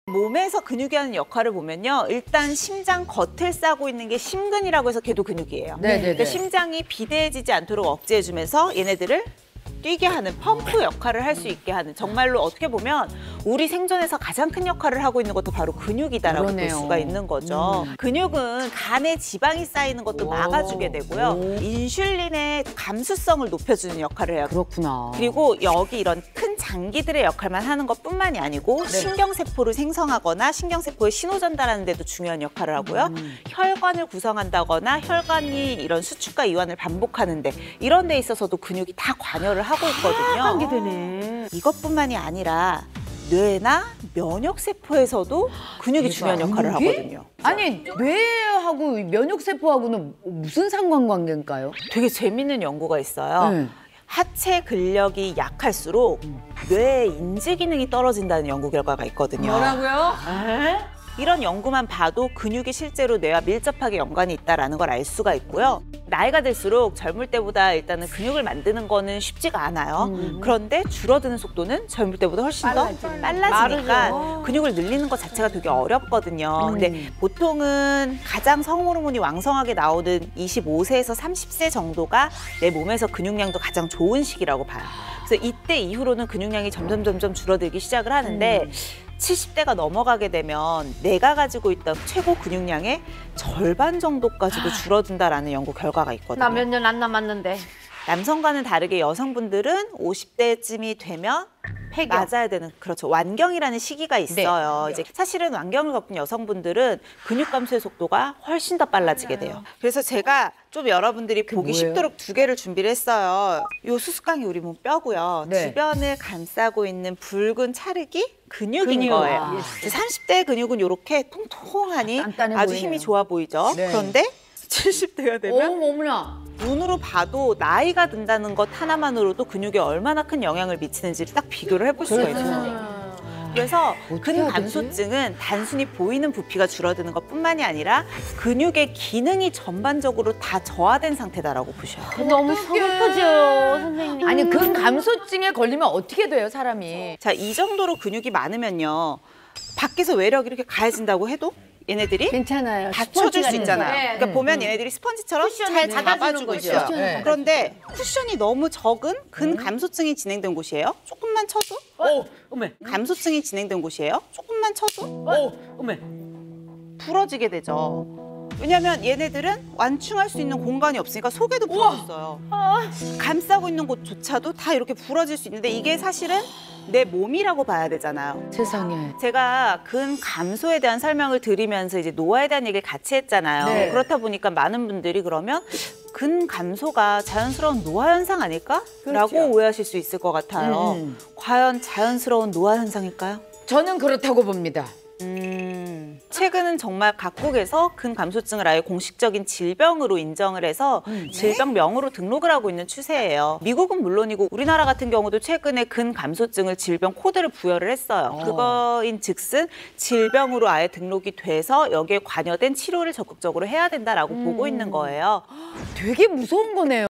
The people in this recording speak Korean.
몸에서 근육이 하는 역할을 보면요. 일단 심장 겉을 싸고 있는 게 심근이라고 해서 걔도 근육이에요. 그러니까 심장이 비대해지지 않도록 억제해주면서 얘네들을 뛰게 하는 펌프 역할을 할 수 있게 하는, 정말로 어떻게 보면 우리 생존에서 가장 큰 역할을 하고 있는 것도 바로 근육이다라고 볼 수가 있는 거죠. 근육은 간에 지방이 쌓이는 것도 막아주게 되고요. 인슐린의 감수성을 높여주는 역할을 해요. 그렇구나. 그리고 여기 이런 큰 장기들의 역할만 하는 것뿐만이 아니고 신경세포를 생성하거나 신경세포에 신호 전달하는 데도 중요한 역할을 하고요. 혈관을 구성한다거나 혈관이 이런 수축과 이완을 반복하는데 이런 데 있어서도 근육이 다 관여를 하고 있거든요. 하게 되네. 이것뿐만이 아니라 뇌나 면역세포에서도 근육이 중요한 역할을 하거든요. 아니, 뇌하고 면역세포하고는 무슨 상관관계인가요? 되게 재밌는 연구가 있어요. 하체 근력이 약할수록 뇌의 인지 기능이 떨어진다는 연구 결과가 있거든요. 뭐라고요? 이런 연구만 봐도 근육이 실제로 뇌와 밀접하게 연관이 있다는 걸 알 수가 있고요. 나이가 들수록 젊을 때보다 일단은 근육을 만드는 거는 쉽지가 않아요. 그런데 줄어드는 속도는 젊을 때보다 훨씬 더 빨라지니까 근육을 늘리는 것 자체가 되게 어렵거든요. 근데 보통은 가장 성호르몬이 왕성하게 나오는 25세에서 30세 정도가 내 몸에서 근육량도 가장 좋은 시기라고 봐요. 그래서 이때 이후로는 근육량이 점점 줄어들기 시작을 하는데 70대가 넘어가게 되면 내가 가지고 있던 최고 근육량의 절반 정도까지도 줄어든다라는 연구 결과가 있거든요. 나 몇 년 안 남았는데. 남성과는 다르게 여성분들은 50대쯤이 되면 맞아야 되는, 그렇죠, 완경이라는 시기가 있어요. 이제 사실은 완경을 겪은 여성분들은 근육 감소의 속도가 훨씬 더 빨라지게 돼요. 그래서 제가 좀 여러분들이 보기 쉽도록 두 개를 준비를 했어요. 요 수수깡이 우리 몸 뼈고요. 주변을 감싸고 있는 붉은 찰흙이 근육인 거예요. 30대 근육은 이렇게 통통하니 아주 힘이 좋아 보이죠. 그런데 70대가 되면 어머나. 눈으로 봐도 나이가 든다는 것 하나만으로도 근육에 얼마나 큰 영향을 미치는지를 딱 비교를 해볼 수가 있어요. 그래서 근감소증은 단순히 보이는 부피가 줄어드는 것뿐만이 아니라 근육의 기능이 전반적으로 다 저하된 상태다라고 보셔야 돼요. 너무 서글퍼져요, 선생님. 아니, 근감소증에 걸리면 어떻게 돼요, 사람이? 자, 이 정도로 근육이 많으면요. 밖에서 외력이 이렇게 가해진다고 해도 얘네들이 괜찮아요. 받쳐줄 수 있잖아요. 그러니까 보면 얘네들이 스펀지처럼 잘 잡아주고 있어요. 그런데 쿠션이 너무 적은 근감소증이 진행된 곳이에요. 조금만 쳐도 감소증이 진행된 곳이에요. 조금만 쳐도 부러지게 되죠. 왜냐하면 얘네들은 완충할 수 있는 공간이 없으니까 속에도 부러졌어요. 감싸고 있는 곳조차도 다 이렇게 부러질 수 있는데 이게 사실은 내 몸이라고 봐야 되잖아요. 세상에. 제가 근감소에 대한 설명을 드리면서 이제 노화에 대한 얘기를 같이 했잖아요. 그렇다 보니까 많은 분들이 그러면 근감소가 자연스러운 노화 현상 아닐까? 라고 오해하실 수 있을 것 같아요. 과연 자연스러운 노화 현상일까요? 저는 그렇다고 봅니다. 최근은 정말 각국에서 근감소증을 아예 공식적인 질병으로 인정을 해서 질병명으로 등록을 하고 있는 추세예요. 미국은 물론이고 우리나라 같은 경우도 최근에 근감소증을 질병 코드를 부여를 했어요. 그거인 즉슨 질병으로 아예 등록이 돼서 여기에 관여된 치료를 적극적으로 해야 된다라고 보고 있는 거예요. 되게 무서운 거네요.